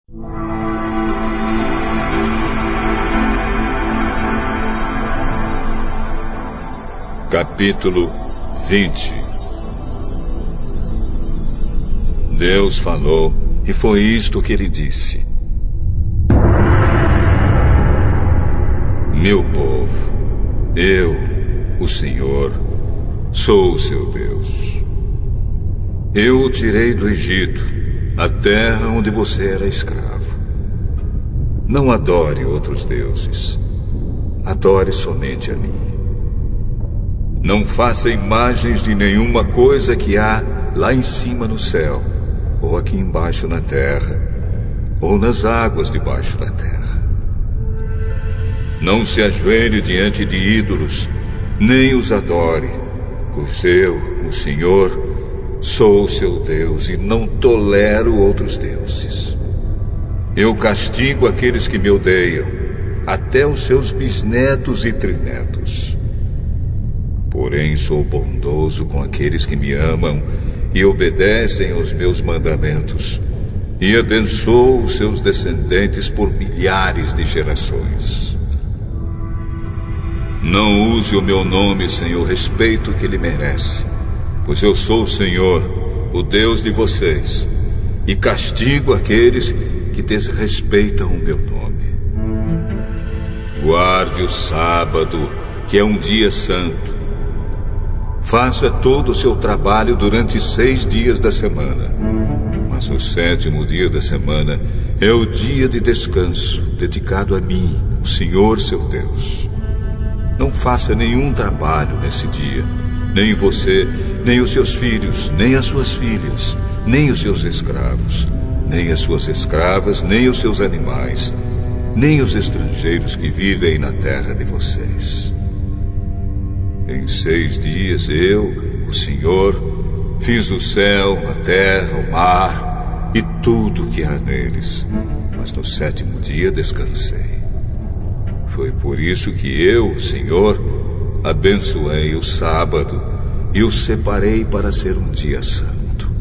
Capítulo 20. Deus falou, e foi isto que ele disse: Meu povo, eu, o Senhor, sou o seu Deus. Eu o tirei do Egito, a terra onde você era escravo. Não adore outros deuses. Adore somente a mim. Não faça imagens de nenhuma coisa que há lá em cima no céu, ou aqui embaixo na terra, ou nas águas debaixo da terra. Não se ajoelhe diante de ídolos, nem os adore, pois eu, o Senhor, sou o seu Deus e não tolero outros deuses. Eu castigo aqueles que me odeiam, até os seus bisnetos e trinetos. Porém, sou bondoso com aqueles que me amam e obedecem aos meus mandamentos, e abençoo os seus descendentes por milhares de gerações. Não use o meu nome sem o respeito que ele merece, pois eu sou o Senhor, o Deus de vocês, e castigo aqueles que desrespeitam o meu nome. Guarde o sábado, que é um dia santo. Faça todo o seu trabalho durante 6 dias da semana. Mas o 7º dia da semana é o dia de descanso, dedicado a mim, o Senhor seu Deus. Não faça nenhum trabalho nesse dia, nem você, nem os seus filhos, nem as suas filhas, nem os seus escravos, nem as suas escravas, nem os seus animais, nem os estrangeiros que vivem na terra de vocês. Em 6 dias eu, o Senhor, fiz o céu, a terra, o mar e tudo o que há neles. Mas no 7º dia descansei. Foi por isso que eu, o Senhor, abençoei o sábado e o separei para ser um dia santo.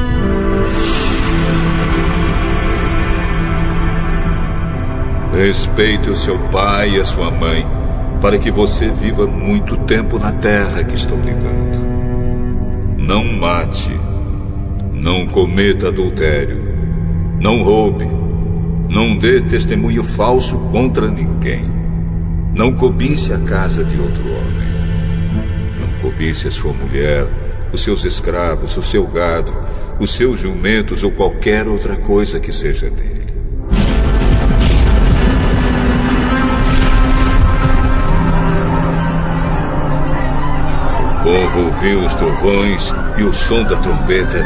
Respeite o seu pai e a sua mãe, para que você viva muito tempo na terra que estou lhe dando. Não mate, não cometa adultério, não roube, não dê testemunho falso contra ninguém, não cobice a casa de outro homem, não cobice a sua mulher, os seus escravos, o seu gado, os seus jumentos ou qualquer outra coisa que seja dele. O povo ouviu os trovões e o som da trombeta,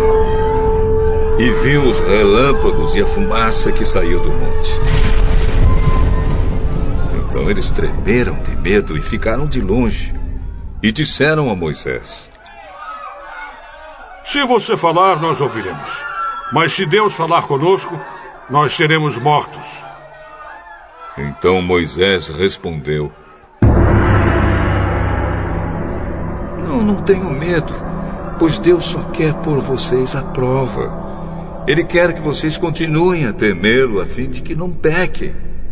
e viu os relâmpagos e a fumaça que saiu do monte. Então eles tremeram de medo e ficaram de longe, e disseram a Moisés: Se você falar, nós ouviremos. Mas se Deus falar conosco, nós seremos mortos. Então Moisés respondeu: Não tenho medo, pois Deus só quer pôr vocês à prova. Ele quer que vocês continuem a temê-lo, a fim de que não pequem.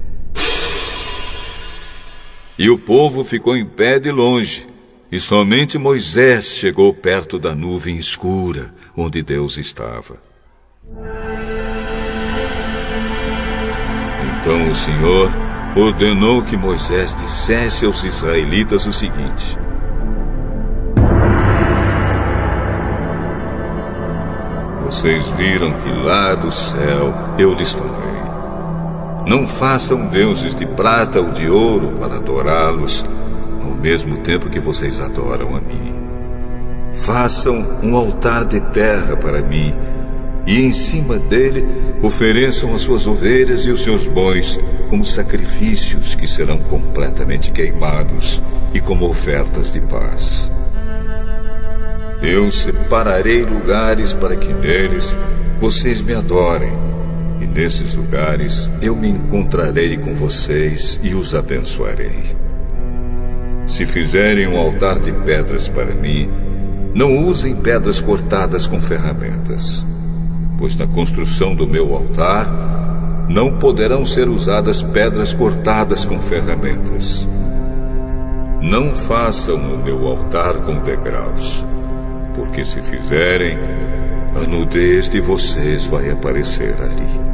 E o povo ficou em pé de longe, e somente Moisés chegou perto da nuvem escura, onde Deus estava. Então o Senhor ordenou que Moisés dissesse aos israelitas o seguinte: Vocês viram que lá do céu eu lhes falei: não façam deuses de prata ou de ouro para adorá-los, ao mesmo tempo que vocês adoram a mim. Façam um altar de terra para mim, e em cima dele ofereçam as suas ovelhas e os seus bois como sacrifícios que serão completamente queimados e como ofertas de paz. Eu separarei lugares para que neles vocês me adorem, e nesses lugares eu me encontrarei com vocês e os abençoarei. Se fizerem um altar de pedras para mim, não usem pedras cortadas com ferramentas, pois na construção do meu altar não poderão ser usadas pedras cortadas com ferramentas. Não façam o meu altar com degraus, porque se fizerem, a nudez de vocês vai aparecer ali.